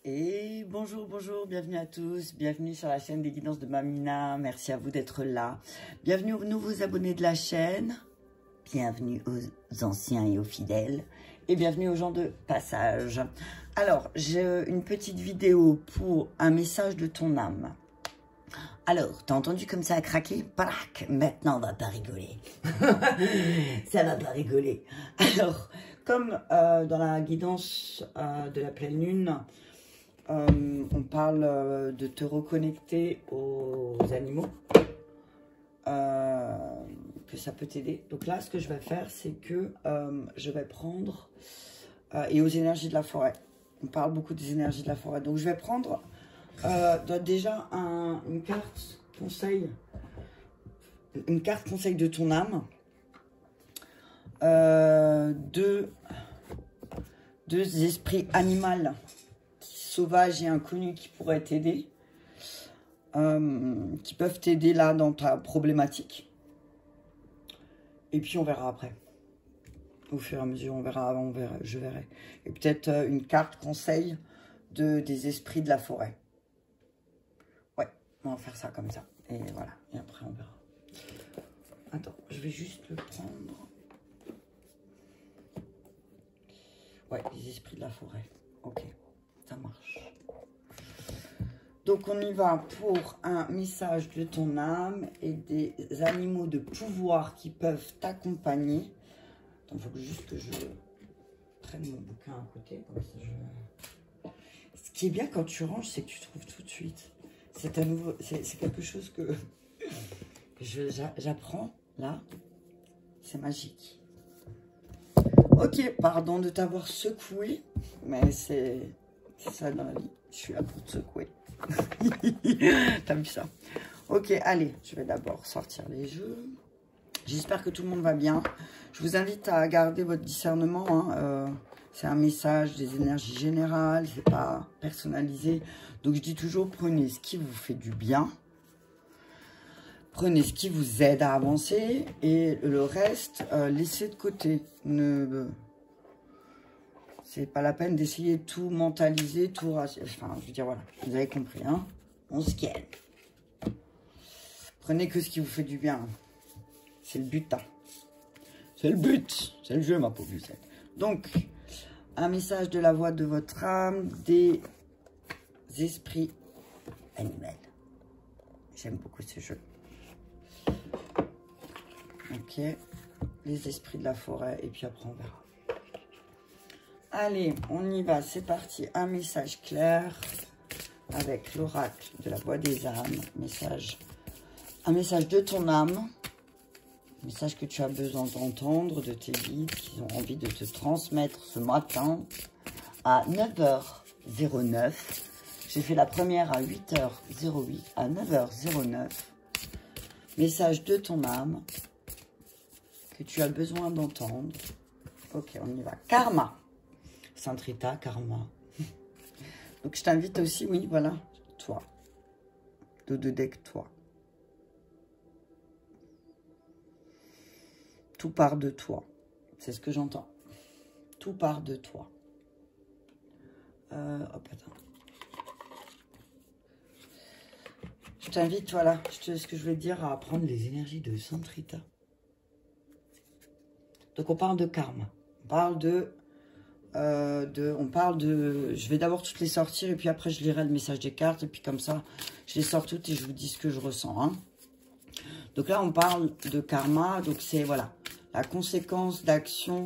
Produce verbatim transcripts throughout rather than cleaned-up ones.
Et bonjour, bonjour, bienvenue à tous, bienvenue sur la chaîne des guidances de Mamina, merci à vous d'être là. Bienvenue aux nouveaux abonnés de la chaîne, bienvenue aux anciens et aux fidèles, et bienvenue aux gens de passage. Alors, j'ai une petite vidéo pour un message de ton âme. Alors, t'as entendu comme ça a craqué? Brac, maintenant on va pas rigoler. Ça va pas rigoler. Alors, comme euh, dans la guidance euh, de la pleine lune, euh, on parle euh, de te reconnecter aux animaux, euh, que ça peut t'aider. Donc là, ce que je vais faire, c'est que euh, je vais prendre, euh, et aux énergies de la forêt. On parle beaucoup des énergies de la forêt. Donc je vais prendre euh, déjà un, une carte conseil, une carte conseil de ton âme, euh, deux, deux esprits animaux sauvages et inconnus qui pourraient t'aider, euh, qui peuvent t'aider là dans ta problématique. Et puis on verra après. Au fur et à mesure, on verra, on verra, je verrai. Et peut-être euh, une carte conseil de, des esprits de la forêt. Ouais, on va faire ça comme ça. Et voilà, et après on verra. Attends, je vais juste le prendre. Ouais, les esprits de la forêt. Ok, ça marche. Donc on y va pour un message de ton âme et des animaux de pouvoir qui peuvent t'accompagner. Il faut juste que je prenne mon bouquin à côté. Comme ça je... Ce qui est bien quand tu ranges, c'est que tu trouves tout de suite. C'est à nouveau, c'est quelque chose que, que j'apprends là. C'est magique. Ok, pardon de t'avoir secoué, mais c'est ça dans la vie. Je suis là pour te secouer. T'as vu ça? Ok, allez, je vais d'abord sortir les jeux. J'espère que tout le monde va bien. Je vous invite à garder votre discernement. Hein. Euh, c'est un message des énergies générales, c'est pas personnalisé. Donc je dis toujours, prenez ce qui vous fait du bien. Prenez ce qui vous aide à avancer. Et le reste, euh, laissez de côté. Ne... C'est pas la peine d'essayer de tout mentaliser, tout... Enfin, je veux dire, voilà, vous avez compris, hein. On se calme. Prenez que ce qui vous fait du bien. C'est le but, hein. C'est le but. C'est le jeu, ma pauvre Lucette. Donc, un message de la voix de votre âme, des esprits animaux. J'aime beaucoup ce jeu. Ok. Les esprits de la forêt, et puis après, on verra. Allez, on y va, c'est parti. Un message clair avec l'oracle de la voix des âmes. Message, un message de ton âme. Un message que tu as besoin d'entendre de tes guides qui ont envie de te transmettre ce matin à neuf heures zéro neuf. J'ai fait la première à huit heures zéro huit, à neuf heures zéro neuf. Message de ton âme que tu as besoin d'entendre. Ok, on y va. Karma. Saint Rita, karma. Donc, je t'invite aussi, oui, voilà, toi. Dos de deck, toi. Tout part de toi. C'est ce que j'entends. Tout part de toi. Euh, hop, attends. Je t'invite, voilà, je te, ce que je veux dire, à apprendre les énergies de Saint Rita. Donc, on parle de karma. On parle de... Euh, de, on parle de... Je vais d'abord toutes les sortir et puis après je lirai le message des cartes et puis comme ça, je les sors toutes et je vous dis ce que je ressens. Hein. Donc là, on parle de karma. Donc c'est, voilà, la conséquence d'actions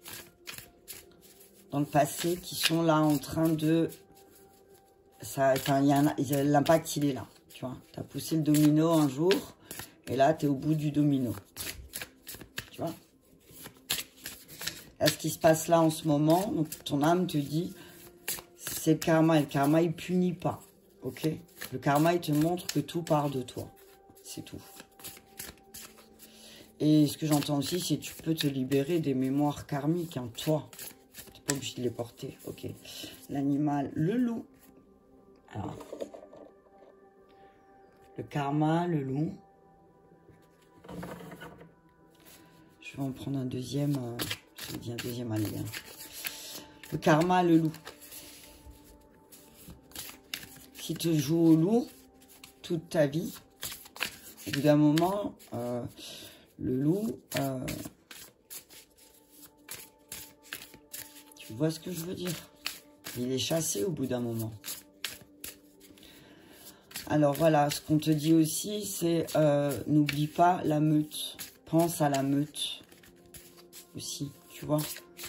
dans le passé qui sont là en train de... ça, l'impact, il est là. Tu vois, tu as poussé le domino un jour et là, tu es au bout du domino. Tu vois? À ce qui se passe là en ce moment, donc ton âme te dit, c'est le karma, et le karma, il punit pas, ok? Le karma, il te montre que tout part de toi, c'est tout. Et ce que j'entends aussi, c'est que tu peux te libérer des mémoires karmiques, hein, toi. Tu n'es pas obligé de les porter, ok? L'animal, le loup. Alors, le karma, le loup. Je vais en prendre un deuxième... Euh... Je dis un deuxième alien. Le karma, le loup. qui te joue au loup toute ta vie. Au bout d'un moment, euh, le loup, euh, tu vois ce que je veux dire? Il est chassé au bout d'un moment. Alors voilà, ce qu'on te dit aussi, c'est euh, n'oublie pas la meute. Pense à la meute aussi, tu vois.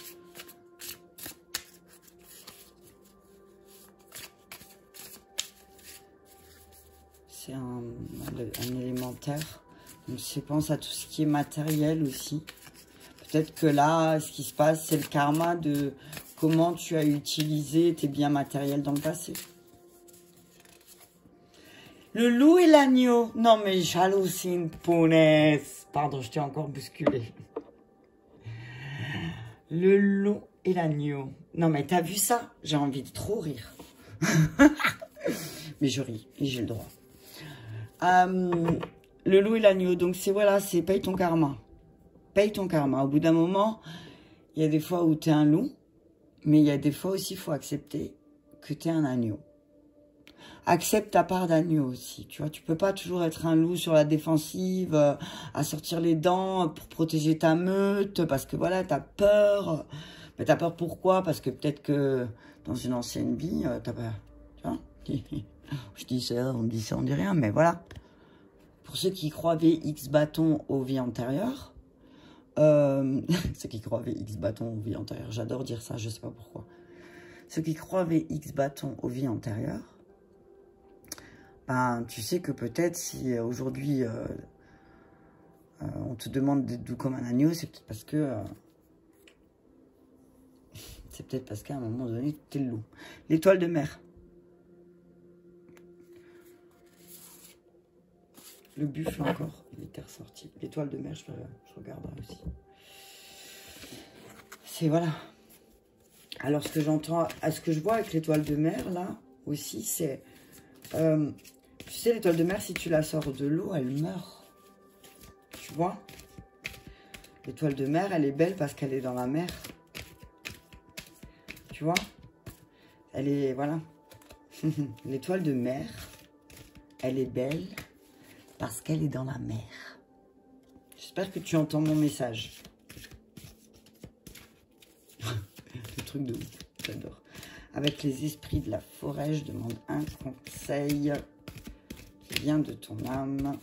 C'est un, un élémentaire. Donc c'est pense à tout ce qui est matériel aussi. Peut-être que là, ce qui se passe, c'est le karma de comment tu as utilisé tes biens matériels dans le passé. Le loup et l'agneau. Non, mais j'hallucine, punaise. Pardon, je t'ai encore bousculé. Le loup et l'agneau. Non, mais t'as vu ça? J'ai envie de trop rire. Mais je ris et j'ai le droit. Euh, le loup et l'agneau. Donc, c'est voilà, c'est paye ton karma. Paye ton karma. Au bout d'un moment, il y a des fois où tu es un loup. Mais il y a des fois aussi, il faut accepter que tu es un agneau. Accepte ta part d'agneau aussi, tu vois. Tu peux pas toujours être un loup sur la défensive, euh, à sortir les dents pour protéger ta meute, parce que voilà, tu as peur. Mais tu as peur pourquoi? Parce que peut-être que dans une ancienne vie, euh, tu as peur. Tu vois? Je dis ça, on dit ça, on dit rien, mais voilà. Pour ceux qui croient V X bâton aux vies antérieures, euh, ceux qui croient V X bâton aux vies antérieures, j'adore dire ça, je sais pas pourquoi. Ceux qui croient V X bâton aux vies antérieures, ben, tu sais que peut-être si euh, aujourd'hui euh, euh, on te demande d'être doux comme un agneau, c'est peut-être parce que euh, c'est peut-être parce qu'à un moment donné, tu es le loup. L'étoile de mer. Le buffle encore, il était ressorti. L'étoile de mer, je, je regarderai aussi. C'est voilà. Alors ce que j'entends, ce que je vois avec l'étoile de mer là aussi, c'est euh, tu sais, l'étoile de mer, si tu la sors de l'eau, elle meurt. Tu vois? L'étoile de mer, elle est belle parce qu'elle est dans la mer. Tu vois? Elle est, voilà. L'étoile de mer, elle est belle parce qu'elle est dans la mer. J'espère que tu entends mon message. Le truc de ouf, j'adore. Avec les esprits de la forêt, je demande un conseil qui vient de ton âme.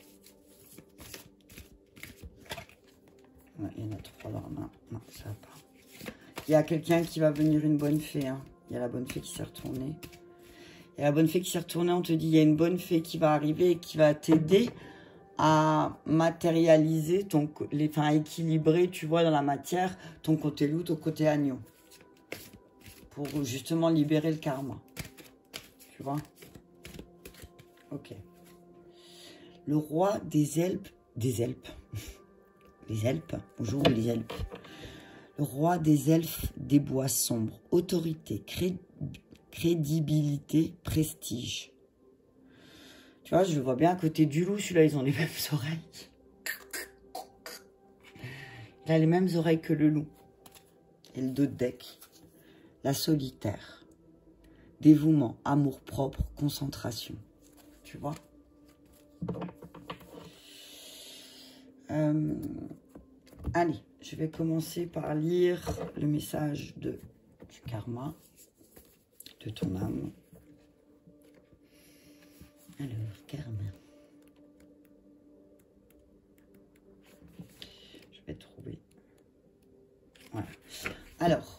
Ouais, il y en a trois dans la main. Non, ça va pas. Il y a quelqu'un qui va venir, une bonne fée. Hein. Il y a la bonne fée qui s'est retournée. Il y a la bonne fée qui s'est retournée. On te dit, il y a une bonne fée qui va arriver et qui va t'aider à matérialiser, ton, les, enfin, à équilibrer, tu vois, dans la matière, ton côté loup, ton côté agneau. Pour justement libérer le karma. Tu vois? Ok. Le roi des Alpes. Des Alpes. Les Alpes. Bonjour les Alpes. Le roi des elfes des bois sombres. Autorité, cré, crédibilité, prestige. Tu vois, je le vois bien à côté du loup. Celui-là, ils ont les mêmes oreilles. Il a les mêmes oreilles que le loup. Et le dos de deck. La solitaire. Dévouement, amour-propre, concentration. Tu vois? euh, Allez, je vais commencer par lire le message de, du karma, de ton âme. Alors, karma. Je vais trouver. Voilà. Alors.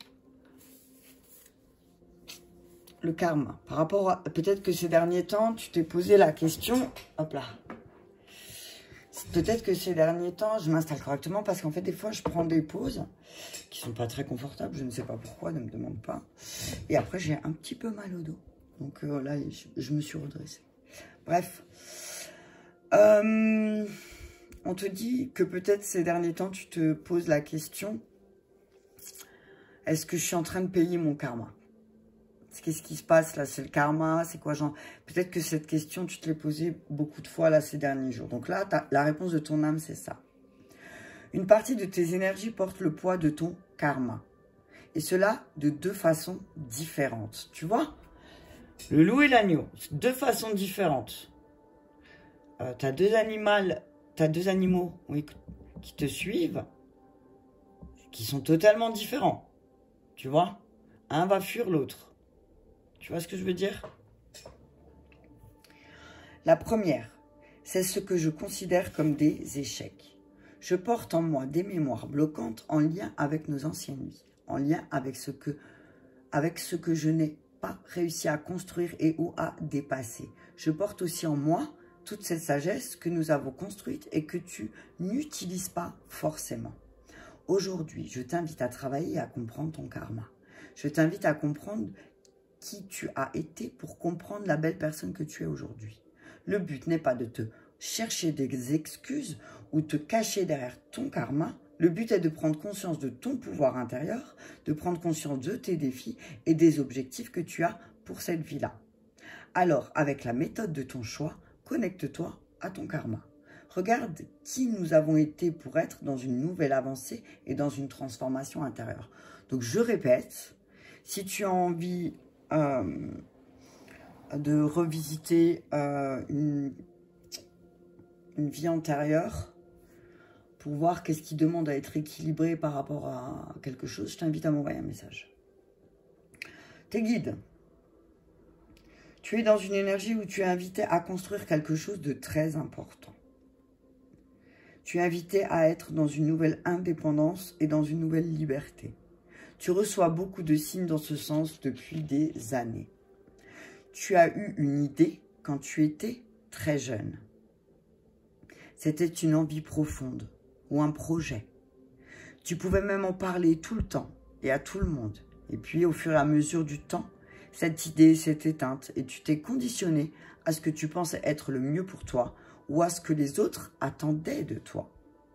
Le karma. Par rapport à... Peut-être que ces derniers temps, tu t'es posé la question... Hop là. Peut-être que ces derniers temps, je m'installe correctement parce qu'en fait, des fois, je prends des pauses qui sont pas très confortables. Je ne sais pas pourquoi, ne me demande pas. Et après, j'ai un petit peu mal au dos. Donc euh, là, je, je me suis redressée. Bref. Euh, on te dit que peut-être ces derniers temps, tu te poses la question... Est-ce que je suis en train de payer mon karma ? Qu'est-ce qui se passe là? C'est le karma? C'est quoi, genre? Peut-être que cette question, tu te l'es posée beaucoup de fois là ces derniers jours. Donc là, la réponse de ton âme, c'est ça. Une partie de tes énergies porte le poids de ton karma. Et cela de deux façons différentes. Tu vois? Le loup et l'agneau, deux façons différentes. Euh, tu as deux animaux, t'as deux animaux oui, qui te suivent, qui sont totalement différents. Tu vois? Un va fuir l'autre. Tu vois ce que je veux dire? La première, c'est ce que je considère comme des échecs. Je porte en moi des mémoires bloquantes en lien avec nos anciennes vies, en lien avec ce que, avec ce que je n'ai pas réussi à construire et ou à dépasser. Je porte aussi en moi toute cette sagesse que nous avons construite et que tu n'utilises pas forcément. Aujourd'hui, je t'invite à travailler et à comprendre ton karma. Je t'invite à comprendre qui tu as été pour comprendre la belle personne que tu es aujourd'hui. Le but n'est pas de te chercher des excuses ou te cacher derrière ton karma. Le but est de prendre conscience de ton pouvoir intérieur, de prendre conscience de tes défis et des objectifs que tu as pour cette vie-là. Alors, avec la méthode de ton choix, connecte-toi à ton karma. Regarde qui nous avons été pour être dans une nouvelle avancée et dans une transformation intérieure. Donc, je répète, si tu as envie euh, de revisiter euh, une, une vie antérieure pour voir qu'est-ce qui demande à être équilibré par rapport à quelque chose, je t'invite à m'envoyer un message. Tes guides. Tu es dans une énergie où tu es invité à construire quelque chose de très important. Tu es invité à être dans une nouvelle indépendance et dans une nouvelle liberté. Tu reçois beaucoup de signes dans ce sens depuis des années. Tu as eu une idée quand tu étais très jeune. C'était une envie profonde ou un projet. Tu pouvais même en parler tout le temps et à tout le monde. Et puis, au fur et à mesure du temps, cette idée s'est éteinte et tu t'es conditionné à ce que tu pensais être le mieux pour toi ou à ce que les autres attendaient de toi.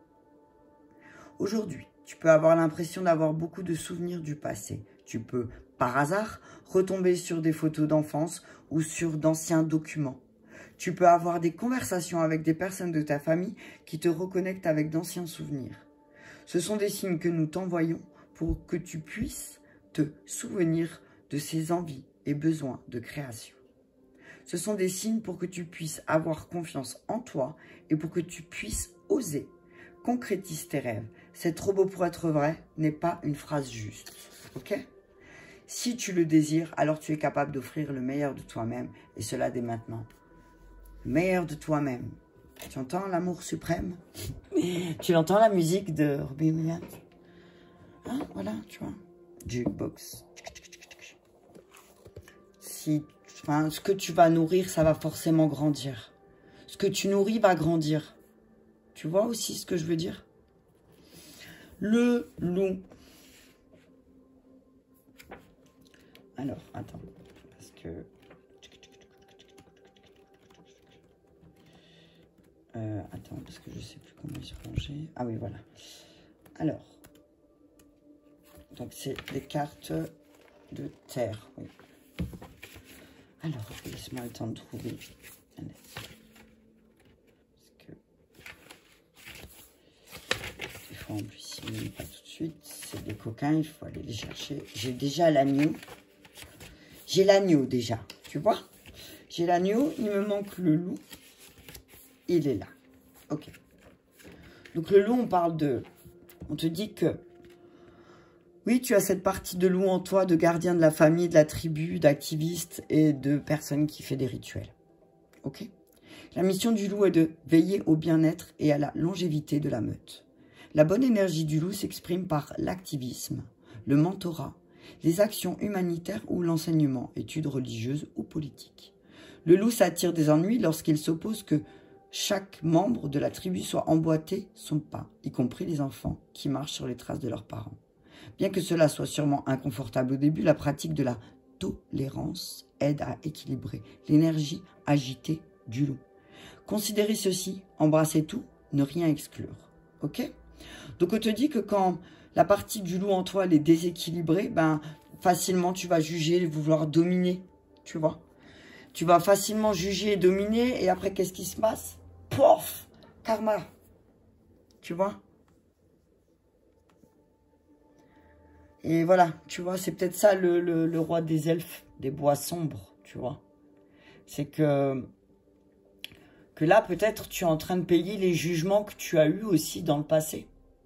Aujourd'hui, tu peux avoir l'impression d'avoir beaucoup de souvenirs du passé. Tu peux, par hasard, retomber sur des photos d'enfance ou sur d'anciens documents. Tu peux avoir des conversations avec des personnes de ta famille qui te reconnectent avec d'anciens souvenirs. Ce sont des signes que nous t'envoyons pour que tu puisses te souvenir de ces envies et besoins de création. Ce sont des signes pour que tu puisses avoir confiance en toi et pour que tu puisses oser. Concrétise tes rêves. C'est trop beau pour être vrai n'est pas une phrase juste. Ok? Si tu le désires, alors tu es capable d'offrir le meilleur de toi-même et cela dès maintenant. Le meilleur de toi-même. Tu entends l'amour suprême? Tu l'entends la musique de Robbie Williams? Hein? Voilà, tu vois. Jukebox. Si, enfin, ce que tu vas nourrir, ça va forcément grandir. Ce que tu nourris va grandir. Tu vois aussi ce que je veux dire? Le loup. Alors, attends. Parce que... Euh, attends, parce que je sais plus comment ils se ranger. Ah oui, voilà. Alors. Donc, c'est des cartes de terre. Oui. Alors, laisse-moi le temps de trouver. Allez. Parce que... Des fois, en plus, ils ne pas tout de suite. C'est des coquins, il faut aller les chercher. J'ai déjà l'agneau. J'ai l'agneau déjà, tu vois. J'ai l'agneau, il me manque le loup. Il est là. Ok. Donc, le loup, on parle de... On te dit que... Oui, tu as cette partie de loup en toi, de gardien de la famille, de la tribu, d'activiste et de personne qui fait des rituels. Ok? La mission du loup est de veiller au bien-être et à la longévité de la meute. La bonne énergie du loup s'exprime par l'activisme, le mentorat, les actions humanitaires ou l'enseignement, études religieuses ou politiques. Le loup s'attire des ennuis lorsqu'il s'oppose que chaque membre de la tribu soit emboîté son pas, y compris les enfants qui marchent sur les traces de leurs parents. Bien que cela soit sûrement inconfortable au début, la pratique de la tolérance aide à équilibrer l'énergie agitée du loup. Considérez ceci, embrassez tout, ne rien exclure. Ok? Donc on te dit que quand la partie du loup en toi elle est déséquilibrée, ben facilement tu vas juger, vouloir dominer, tu vois. Tu vas facilement juger et dominer, et après qu'est-ce qui se passe? Pouf! Karma. Tu vois? Et voilà, tu vois, c'est peut-être ça le, le, le roi des elfes, des bois sombres, tu vois. C'est que, que là, peut-être, tu es en train de payer les jugements que tu as eus aussi dans le passé.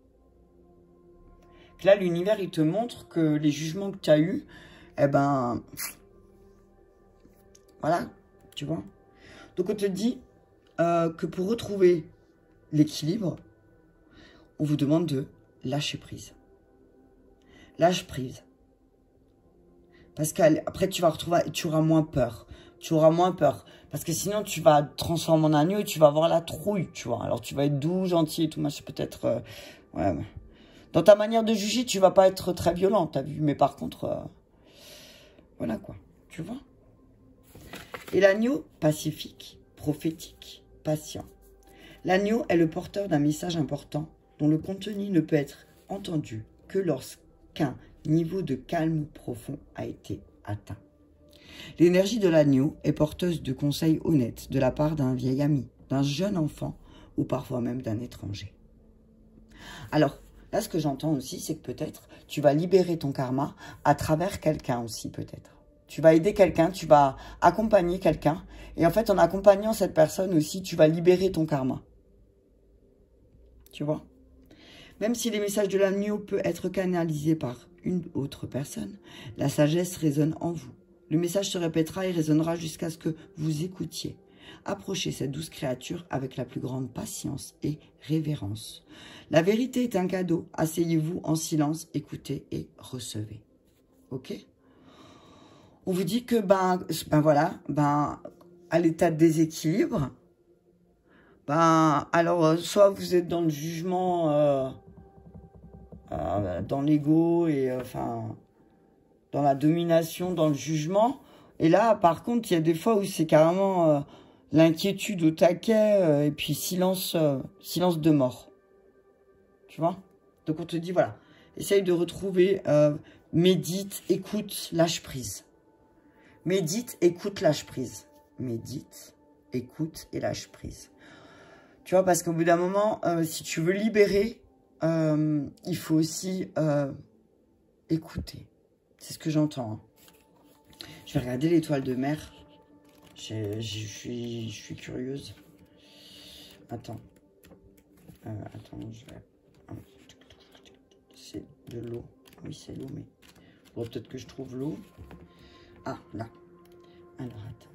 Que là, l'univers, il te montre que les jugements que tu as eus, eh ben, voilà, tu vois. Donc, on te dit euh, que pour retrouver l'équilibre, on vous demande de lâcher prise. Lâche prise. Parce qu'après, tu vas retrouver, tu auras moins peur. Tu auras moins peur. Parce que sinon, tu vas te transformer en agneau et tu vas avoir la trouille, tu vois. Alors, tu vas être doux, gentil et tout, machin, peut-être... Euh, ouais, dans ta manière de juger, tu vas pas être très violent, t'as vu. Mais par contre, euh, voilà quoi, tu vois. Et l'agneau, pacifique, prophétique, patient. L'agneau est le porteur d'un message important dont le contenu ne peut être entendu que lorsqu'un niveau de calme profond a été atteint. L'énergie de l'agneau est porteuse de conseils honnêtes de la part d'un vieil ami, d'un jeune enfant ou parfois même d'un étranger. Alors, là, ce que j'entends aussi, c'est que peut-être tu vas libérer ton karma à travers quelqu'un aussi, peut-être. Tu vas aider quelqu'un, tu vas accompagner quelqu'un. Et en fait, en accompagnant cette personne aussi, tu vas libérer ton karma. Tu vois? Même si les messages de l'agneau peuvent être canalisés par une autre personne, la sagesse résonne en vous. Le message se répétera et résonnera jusqu'à ce que vous écoutiez. Approchez cette douce créature avec la plus grande patience et révérence. La vérité est un cadeau. Asseyez-vous en silence, écoutez et recevez. Ok? On vous dit que, ben, ben voilà, ben, à l'état de déséquilibre, ben, alors, soit vous êtes dans le jugement, euh, euh, dans l'ego et, euh, enfin, dans la domination, dans le jugement. Et là, par contre, il y a des fois où c'est carrément euh, l'inquiétude au taquet euh, et puis silence, euh, silence de mort. Tu vois? Donc, on te dit, voilà, essaye de retrouver, euh, médite, écoute, lâche prise. Médite, écoute, lâche prise. Médite, écoute et lâche prise. Tu vois, parce qu'au bout d'un moment, euh, si tu veux libérer, euh, il faut aussi euh, écouter. C'est ce que j'entends. Hein. Je vais regarder l'étoile de mer. Je suis, je suis curieuse. Attends. Euh, attends, je vais... C'est de l'eau. Oui, c'est l'eau, mais... Bon, peut-être que je trouve l'eau. Ah, là. Alors, attends.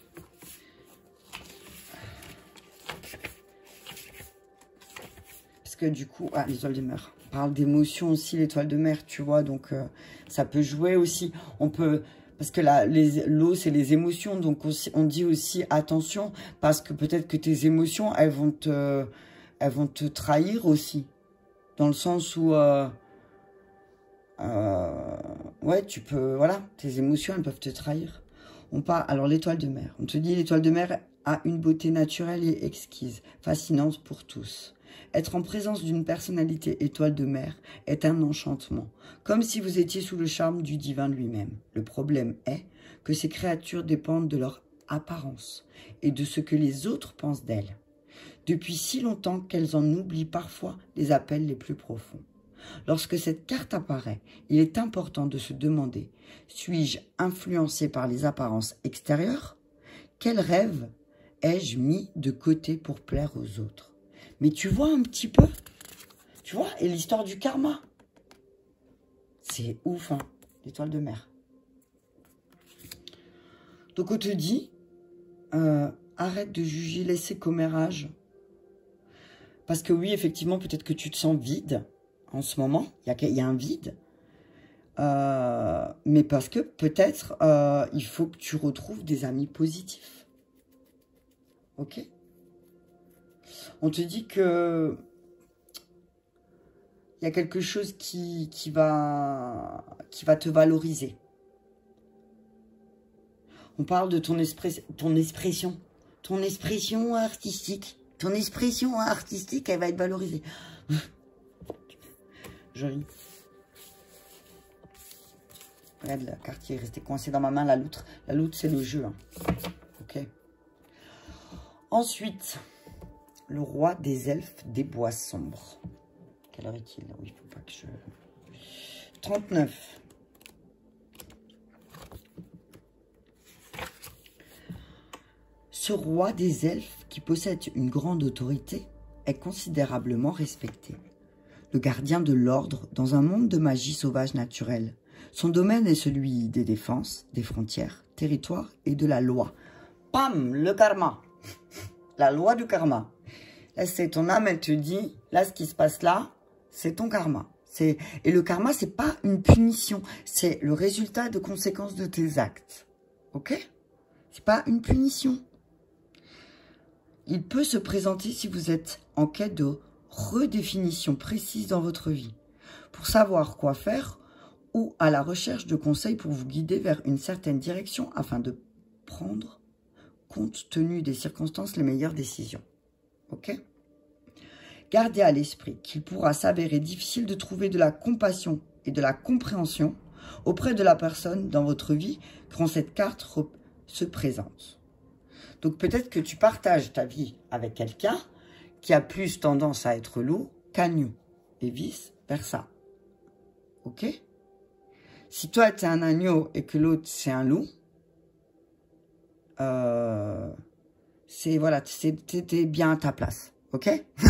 Parce que du coup... Ah, l'étoile de mer. On parle d'émotion aussi, l'étoile de mer, tu vois. Donc, euh, ça peut jouer aussi. On peut... Parce que l'eau, c'est les émotions. Donc, on, on dit aussi attention. Parce que peut-être que tes émotions, elles vont te, elles vont te trahir aussi. Dans le sens où... Euh, euh, ouais, tu peux... Voilà, tes émotions, elles peuvent te trahir. On parle... Alors, l'étoile de mer. On te dit, l'étoile de mer a une beauté naturelle et exquise. Fascinante pour tous. Être en présence d'une personnalité étoile de mer est un enchantement, comme si vous étiez sous le charme du divin lui-même. Le problème est que ces créatures dépendent de leur apparence et de ce que les autres pensent d'elles, depuis si longtemps qu'elles en oublient parfois les appels les plus profonds. Lorsque cette carte apparaît, il est important de se demander, suis-je influencé par les apparences extérieures? Quel rêve ai-je mis de côté pour plaire aux autres? Mais tu vois un petit peu, tu vois, et l'histoire du karma. C'est ouf, hein, l'étoile de mer. Donc on te dit, euh, arrête de juger, laissez commérage. Parce que oui, effectivement, peut-être que tu te sens vide en ce moment. Il y, y a un vide. Euh, mais parce que peut-être, euh, il faut que tu retrouves des amis positifs. Ok ? On te dit que il y a quelque chose qui, qui, va, qui va te valoriser. On parle de ton, esprit, ton expression. Ton expression artistique. Ton expression artistique, elle va être valorisée. Joli. Regarde, la carte qui est restée coincée dans ma main, la loutre. La loutre, c'est le jeu. Hein. Ok. Ensuite... Le roi des elfes des bois sombres. Quelle heure est-il? Oui, il ne faut pas que je... trente-neuf. Ce roi des elfes, qui possède une grande autorité, est considérablement respecté. Le gardien de l'ordre dans un monde de magie sauvage naturelle. Son domaine est celui des défenses, des frontières, territoires et de la loi. Pam, le karma. La loi du karma. Là, c'est ton âme, elle te dit, là, ce qui se passe là, c'est ton karma. Et le karma, c'est pas une punition, c'est le résultat de conséquences de tes actes. Ok? C'est pas une punition. Il peut se présenter si vous êtes en quête de redéfinition précise dans votre vie, pour savoir quoi faire ou à la recherche de conseils pour vous guider vers une certaine direction afin de prendre, compte tenu des circonstances, les meilleures décisions. Ok? Gardez à l'esprit qu'il pourra s'avérer difficile de trouver de la compassion et de la compréhension auprès de la personne dans votre vie quand cette carte se présente. Donc peut-être que tu partages ta vie avec quelqu'un qui a plus tendance à être loup qu'agneau et vice versa. Ok? Si toi tu es un agneau et que l'autre c'est un loup, euh, c'est voilà, t'es bien à ta place. Ok?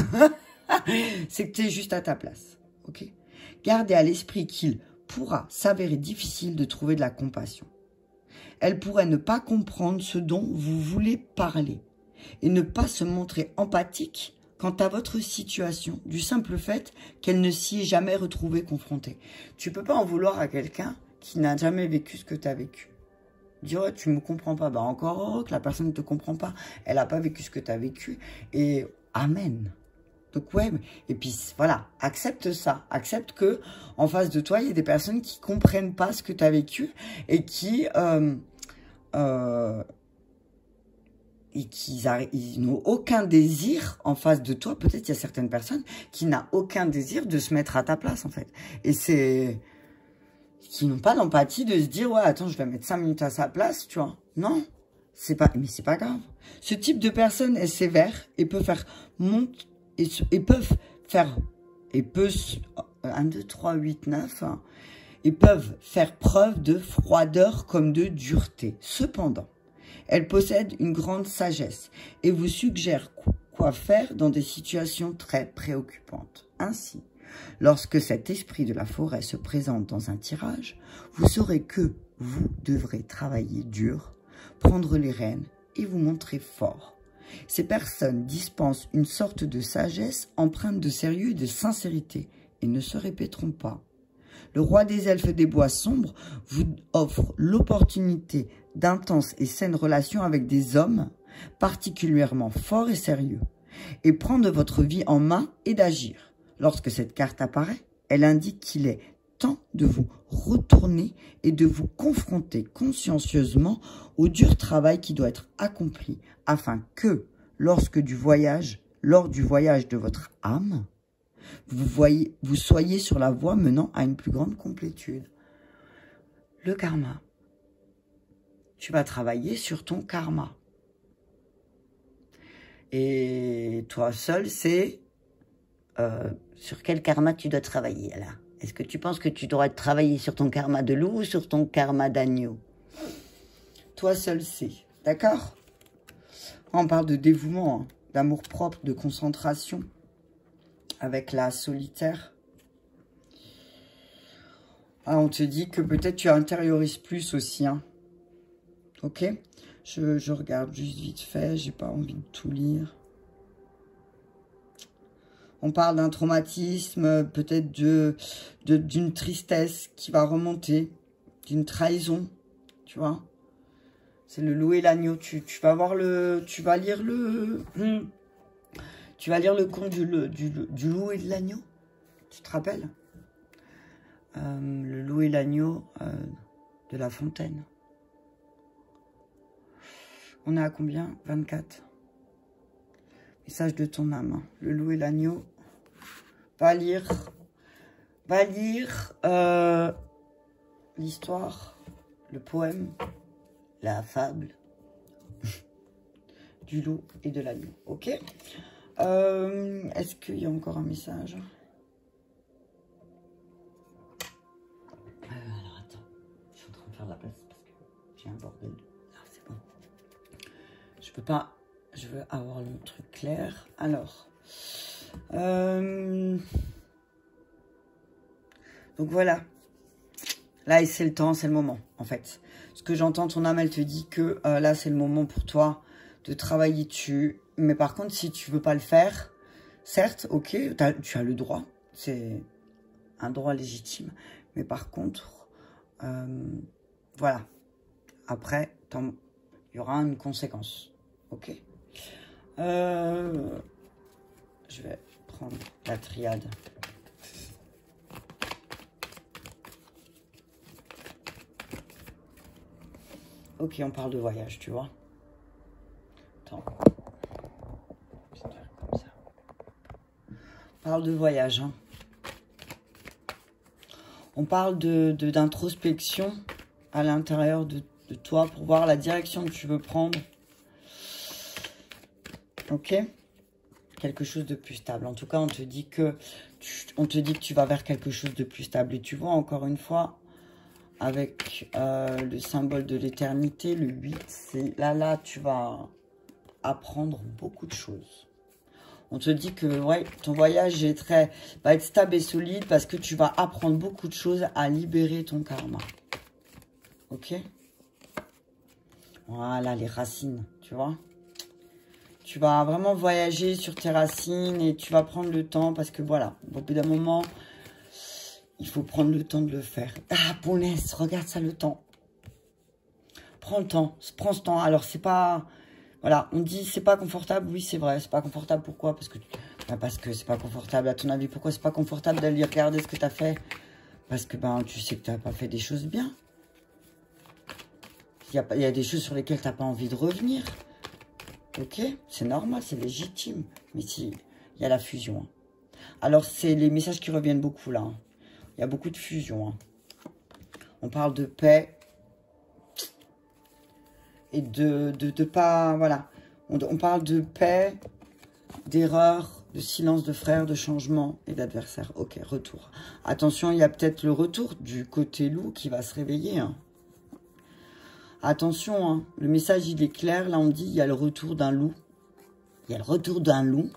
C'est que tu es juste à ta place. Ok? Gardez à l'esprit qu'il pourra s'avérer difficile de trouver de la compassion. Elle pourrait ne pas comprendre ce dont vous voulez parler et ne pas se montrer empathique quant à votre situation, du simple fait qu'elle ne s'y est jamais retrouvée confrontée. Tu ne peux pas en vouloir à quelqu'un qui n'a jamais vécu ce que tu as vécu. Dire, ouais, tu ne me comprends pas. Bah, encore heureux que la personne ne te comprend pas. Elle n'a pas vécu ce que tu as vécu. Et amen. Donc ouais, et puis voilà, accepte ça, accepte que en face de toi, il y a des personnes qui comprennent pas ce que tu as vécu et qui euh, euh, et qui ils n'ont aucun désir en face de toi. Peut-être il y a certaines personnes qui n'ont aucun désir de se mettre à ta place en fait, et c'est qui n'ont pas d'empathie de se dire ouais attends je vais mettre cinq minutes à sa place, tu vois. Non, c'est pas, mais c'est pas grave. Ce type de personne est sévère et peut faire monter Et, et peuvent faire, et peut, un, deux, trois, huit, neuf, hein, et peuvent faire preuve de froideur comme de dureté. Cependant, elle possède une grande sagesse et vous suggère quoi faire dans des situations très préoccupantes. Ainsi, lorsque cet esprit de la forêt se présente dans un tirage, vous saurez que vous devrez travailler dur, prendre les rênes et vous montrer fort. Ces personnes dispensent une sorte de sagesse empreinte de sérieux et de sincérité et ne se répéteront pas. Le roi des elfes des bois sombres vous offre l'opportunité d'intenses et saines relations avec des hommes particulièrement forts et sérieux et prendre votre vie en main et d'agir. Lorsque cette carte apparaît, elle indique qu'il est temps de vous retourner et de vous confronter consciencieusement au dur travail qui doit être accompli afin que, lorsque du voyage, lors du voyage de votre âme, vous, voyez, vous soyez sur la voie menant à une plus grande complétude. Le karma. Tu vas travailler sur ton karma. Et toi seul, c'est euh, sur quel karma tu dois travailler là? Est-ce que tu penses que tu dois travailler sur ton karma de loup ou sur ton karma d'agneau? Toi seul sais. D'accord? On parle de dévouement, hein, d'amour-propre, de concentration avec la solitaire. Ah, on te dit que peut-être tu intériorises plus aussi. Hein. Ok? je, je regarde juste vite fait, j'ai pas envie de tout lire. On parle d'un traumatisme, peut-être de, de, d'une tristesse qui va remonter, d'une trahison, tu vois. C'est le loup et l'agneau. Tu, tu vas voir le, tu vas lire le, hmm, tu vas lire le conte du, du, du loup et de l'agneau. Tu te rappelles euh, le loup et l'agneau euh, de La Fontaine. On est à combien? vingt-quatre. Message de ton âme. Le loup et l'agneau. Va lire, va lire euh, l'histoire, le poème, la fable du loup et de l'agneau. Ok. Euh, Est-ce qu'il y a encore un message? euh, Alors attends, je suis en train de faire la place parce que j'ai un bordel. Ah, c'est bon. Je peux pas... Je veux avoir le truc clair. Alors... Euh... Donc voilà. Là, c'est le temps, c'est le moment, en fait. Ce que j'entends, ton âme, elle te dit que euh, là, c'est le moment pour toi de travailler dessus. Mais par contre, si tu veux pas le faire, certes, ok, t'as, tu as le droit. C'est un droit légitime. Mais par contre, euh, voilà. Après, il y aura une conséquence. Ok. Euh, je vais prendre la triade. Ok, on parle de voyage, tu vois. Attends. Je vais faire comme ça. On parle de voyage. Hein. On parle de, de, d'introspection à l'intérieur de, de toi pour voir la direction que tu veux prendre. Ok? Quelque chose de plus stable. En tout cas, on te dit que tu, on te dit que tu vas vers quelque chose de plus stable. Et tu vois, encore une fois, avec euh, le symbole de l'éternité, le huit, c'est là, là, tu vas apprendre beaucoup de choses. On te dit que ouais, ton voyage est très, va être stable et solide parce que tu vas apprendre beaucoup de choses à libérer ton karma. Ok? Voilà, les racines, tu vois? Tu vas vraiment voyager sur tes racines et tu vas prendre le temps parce que voilà, au bout d'un moment... Il faut prendre le temps de le faire. Ah, punaise, regarde ça, le temps. Prends le temps, prends ce temps. Alors, c'est pas... Voilà, on dit c'est pas confortable. Oui, c'est vrai, c'est pas confortable. Pourquoi? Parce que ben, parce que c'est pas confortable. À ton avis, pourquoi c'est pas confortable d'aller regarder ce que tu as fait? Parce que ben, tu sais que tu n'as pas fait des choses bien. Il y a, il y a des choses sur lesquelles tu n'as pas envie de revenir. Ok? C'est normal, c'est légitime. Mais si, il y a la fusion. Alors, c'est les messages qui reviennent beaucoup là. Hein. Il y a beaucoup de fusion. Hein. On parle de paix et de, de, de pas... Voilà. On, on parle de paix, d'erreur, de silence de frères, de changement et d'adversaire. Ok, retour. Attention, il y a peut-être le retour du côté loup qui va se réveiller. Hein. Attention, hein, le message, il est clair. Là, on dit il y a le retour d'un loup. Il y a le retour d'un loup.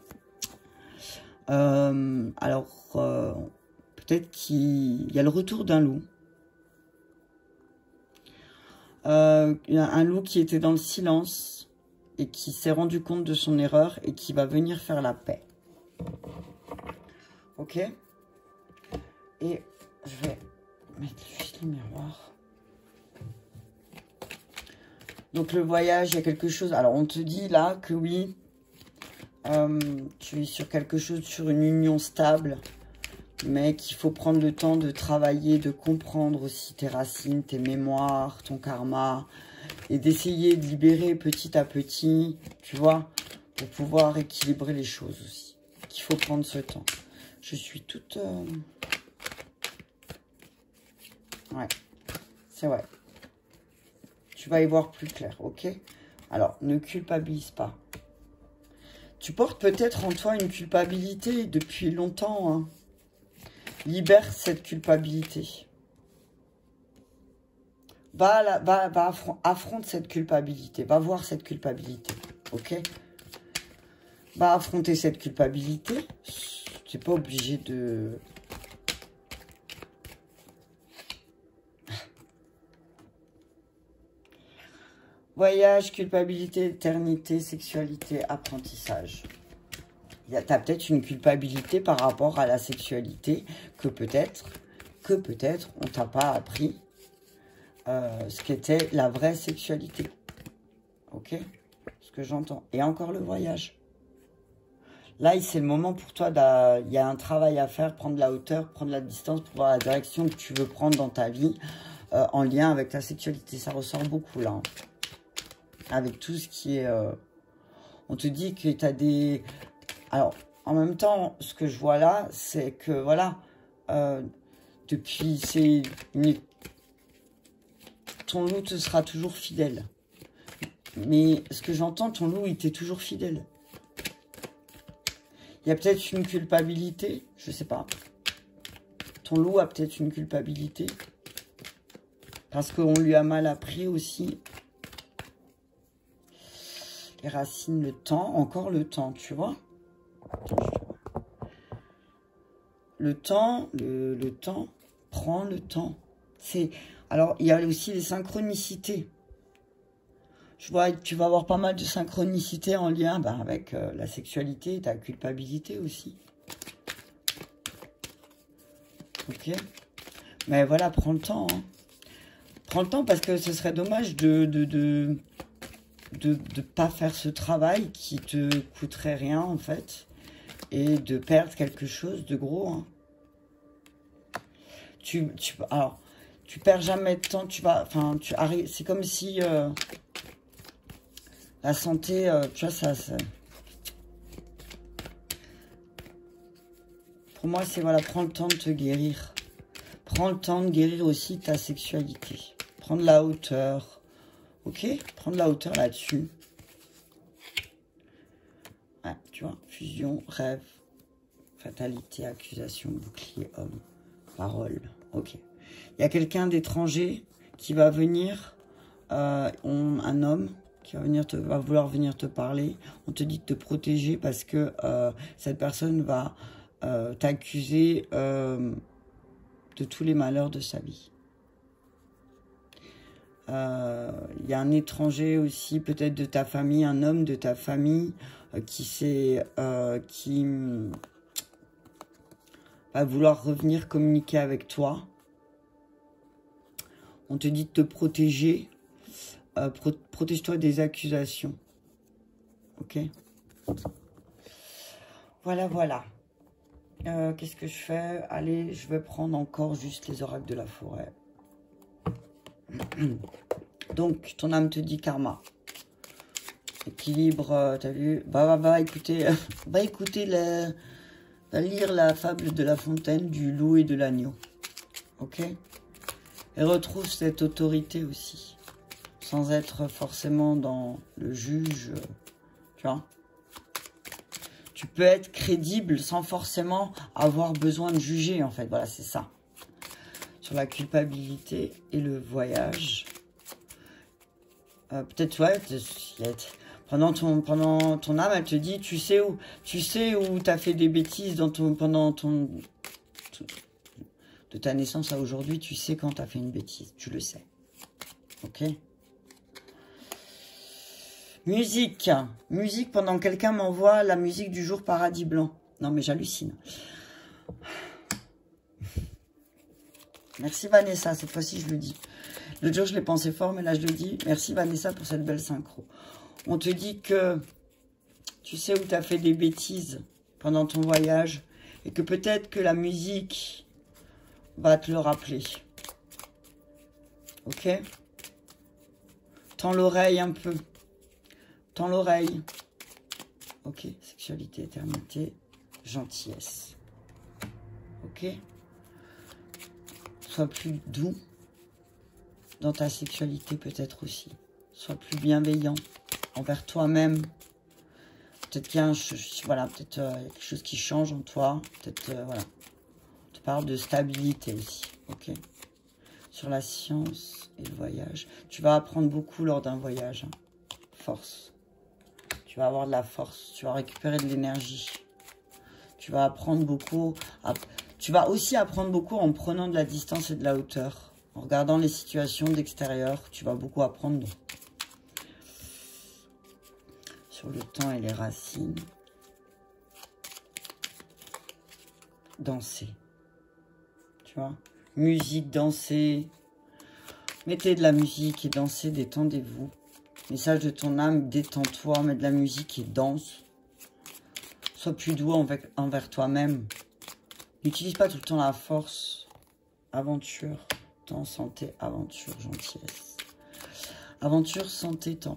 Euh, alors... Euh, Peut-être qu'il y a le retour d'un loup. Euh, il y a un loup qui était dans le silence et qui s'est rendu compte de son erreur et qui va venir faire la paix. Ok? Et je vais mettre juste les miroirs. Donc le voyage, il y a quelque chose... Alors on te dit là que oui, euh, tu es sur quelque chose, sur une union stable... Mais qu'il faut prendre le temps de travailler, de comprendre aussi tes racines, tes mémoires, ton karma. Et d'essayer de libérer petit à petit, tu vois, pour pouvoir équilibrer les choses aussi. Qu'il faut prendre ce temps. Je suis toute... Euh... Ouais, c'est vrai. Tu vas y voir plus clair, ok? Alors, ne culpabilise pas. Tu portes peut-être en toi une culpabilité depuis longtemps, hein. Libère cette culpabilité. Va, la, va, va affron affronte cette culpabilité. Va voir cette culpabilité. Ok? Va affronter cette culpabilité. Tu n'es pas obligé de... Voyage, culpabilité, éternité, sexualité, apprentissage. Tu as peut-être une culpabilité par rapport à la sexualité que peut-être, que peut-être on t'a pas appris euh, ce qu'était la vraie sexualité. Ok? Ce que j'entends. Et encore le voyage. Là, c'est le moment pour toi, il y a un travail à faire, prendre la hauteur, prendre la distance pour voir la direction que tu veux prendre dans ta vie euh, en lien avec ta sexualité. Ça ressort beaucoup là. Hein. Avec tout ce qui est... Euh, on te dit que tu as des... Alors, en même temps, ce que je vois là, c'est que, voilà, euh, depuis, c'est une... ton loup te sera toujours fidèle. Mais ce que j'entends, ton loup, il t'est toujours fidèle. Il y a peut-être une culpabilité, je sais pas. Ton loup a peut-être une culpabilité. Parce qu'on lui a mal appris aussi. les racines, le temps, encore le temps, tu vois. Le temps, le, le temps, prends le temps. C'est alors, il y a aussi les synchronicités. Je vois que tu vas avoir pas mal de synchronicités en lien ben, avec euh, la sexualité, ta culpabilité aussi. Ok. Mais voilà, prends le temps. Hein. Prends le temps parce que ce serait dommage de de, de, de, de pas faire ce travail qui te coûterait rien en fait. Et de perdre quelque chose de gros. Hein. Tu, tu, alors, tu perds jamais de temps. Tu vas, enfin, tu arrives. C'est comme si euh, la santé, euh, tu vois, ça, ça. Pour moi, c'est voilà, prends le temps de te guérir. Prends le temps de guérir aussi ta sexualité. Prendre la hauteur. Ok? Prendre la hauteur là-dessus. Ouais, tu vois, fusion, rêve, fatalité, accusation, bouclier, homme, parole. Ok. Il y a quelqu'un d'étranger qui va venir, euh, on, un homme qui va, venir te, va vouloir venir te parler. On te dit de te protéger parce que euh, cette personne va euh, t'accuser euh, de tous les malheurs de sa vie. Euh, il y a un étranger aussi, peut-être de ta famille, un homme de ta famille euh, qui sait, euh, qui va vouloir revenir communiquer avec toi. On te dit de te protéger. Euh, pro Protège-toi des accusations. Ok? Voilà, voilà. Euh, Qu'est-ce que je fais? Allez, je vais prendre encore juste les oracles de la forêt. Donc, ton âme te dit karma. Équilibre, euh, t'as vu? Va, va, va écouter, euh, va écouter, la, va lire la fable de La Fontaine, du loup et de l'agneau. Ok? Et retrouve cette autorité aussi. Sans être forcément dans le juge, euh, tu vois? Tu peux être crédible sans forcément avoir besoin de juger, en fait. Voilà, c'est ça. Sur la culpabilité et le voyage. Euh, Peut-être, ouais, pendant ton, pendant ton âme, elle te dit, tu sais où tu sais où t'as fait des bêtises dans ton, pendant ton, ton... De ta naissance à aujourd'hui, tu sais quand t'as fait une bêtise. Tu le sais. Ok? Musique. Musique, pendant que quelqu'un m'envoie la musique du jour Paradis Blanc. Non, mais j'hallucine. Merci Vanessa, cette fois-ci je le dis. L'autre jour je l'ai pensé fort, mais là je le dis. Merci Vanessa pour cette belle synchro. On te dit que tu sais où tu as fait des bêtises pendant ton voyage et que peut-être que la musique va te le rappeler. Ok? Tends l'oreille un peu. Tends l'oreille. Ok, sexualité, éternité, gentillesse. Ok? Sois plus doux dans ta sexualité peut-être aussi. Sois plus bienveillant envers toi-même. Peut-être qu'il y a un, voilà, peut-être euh, quelque chose qui change en toi. Peut-être, euh, voilà. On te parle de stabilité aussi. Ok? Sur la science et le voyage. Tu vas apprendre beaucoup lors d'un voyage. Hein. Force. Tu vas avoir de la force. Tu vas récupérer de l'énergie. Tu vas apprendre beaucoup. À, tu vas aussi apprendre beaucoup en prenant de la distance et de la hauteur. En regardant les situations d'extérieur. Tu vas beaucoup apprendre. Sur le temps et les racines. Danser. Tu vois? Musique, danser. Mettez de la musique et dansez, détendez-vous. Message de ton âme, détends-toi, mets de la musique et danse. Sois plus doux envers, envers toi-même. N'utilise pas tout le temps la force. Aventure, temps, santé, aventure, gentillesse. Aventure, santé, temps.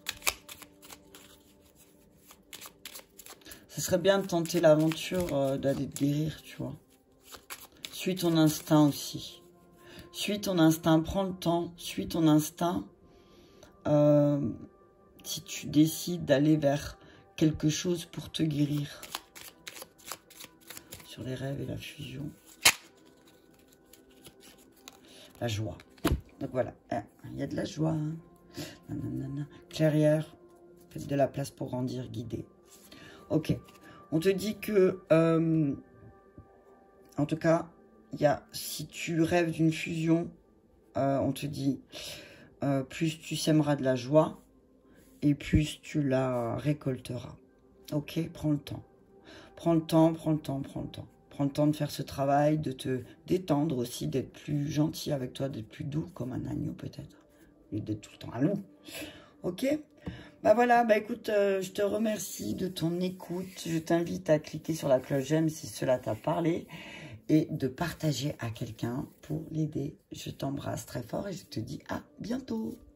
Ce serait bien de tenter l'aventure euh, d'aller te guérir, tu vois. Suis ton instinct aussi. Suis ton instinct, prends le temps, suis ton instinct. Euh, si tu décides d'aller vers quelque chose pour te guérir. Sur les rêves et la fusion. La joie. Donc voilà, il y a de la joie. Nanana. Clairière. Faites de la place pour grandir, guider. Ok. On te dit que, euh, en tout cas, il y a, si tu rêves d'une fusion, euh, on te dit, euh, plus tu sèmeras de la joie et plus tu la récolteras. Ok, prends le temps. Prends le temps, prends le temps, prends le temps. Prends le temps de faire ce travail, de te détendre aussi, d'être plus gentil avec toi, d'être plus doux comme un agneau peut-être. Et d'être tout le temps un loup. Ok? Bah voilà, bah écoute, euh, je te remercie de ton écoute. Je t'invite à cliquer sur la cloche j'aime si cela t'a parlé et de partager à quelqu'un pour l'aider. Je t'embrasse très fort et je te dis à bientôt.